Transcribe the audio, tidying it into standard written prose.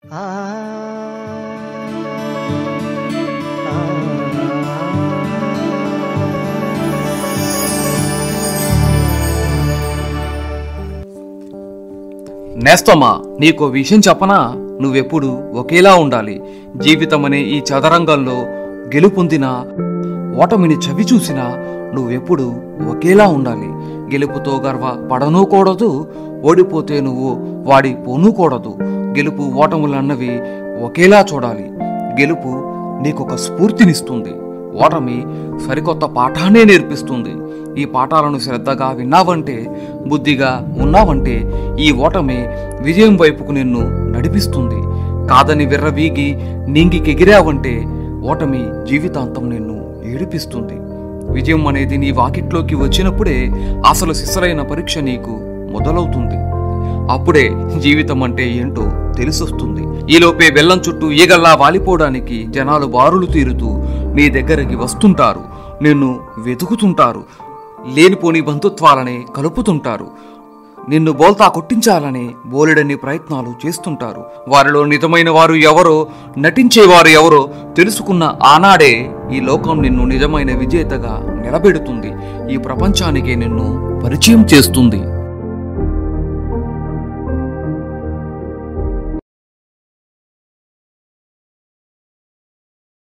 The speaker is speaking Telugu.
ఆ నేస్తమా, నీకో విషయం చెప్పనా? నువ్వెప్పుడు ఒకేలా ఉండాలి. జీవితమనే ఈ చదరంగంలో గెలుపొందినా ఓటమిని చవి చూసినా నువ్వెప్పుడు ఒకేలా ఉండాలి. గెలుపుతో గర్వ పడనూకూడదు, ఓడిపోతే నువ్వు వాడి పోనూకూడదు. గెలుపు ఓటములన్నవి ఒకేలా చూడాలి. గెలుపు నీకొక స్ఫూర్తినిస్తుంది, ఓటమి సరికొత్త పాఠాన్నే నేర్పిస్తుంది. ఈ పాఠాలను శ్రద్ధగా విన్నావంటే, బుద్ధిగా ఉన్నావంటే ఈ ఓటమి విజయం వైపుకు నిన్ను నడిపిస్తుంది. కాదని విర్రవీగి నింగికెగిరావంటే ఓటమి జీవితాంతం నిన్ను ఏడిపిస్తుంది. విజయం అనేది నీ వాకిట్లోకి వచ్చినప్పుడే అసలు సిసలైన పరీక్ష నీకు మొదలవుతుంది. అప్పుడే జీవితం అంటే ఏంటో తెలిసొస్తుంది. ఈలోపే బెల్లం చుట్టూ ఈగల్లా వాలిపోవడానికి జనాలు బారులు తీరుతూ నీ దగ్గరికి వస్తుంటారు, నిన్ను వెతుకుతుంటారు. లేనిపోని బంధుత్వాలని కలుపుతుంటారు, నిన్ను బోల్తా కొట్టించాలని బోలెడన్ని ప్రయత్నాలు చేస్తుంటారు. వారిలో నిజమైన వారు ఎవరో, నటించేవారు ఎవరో తెలుసుకున్న ఆనాడే ఈ లోకం నిన్ను నిజమైన విజేతగా నిలబెడుతుంది. ఈ ప్రపంచానికే నిన్ను పరిచయం చేస్తుంది.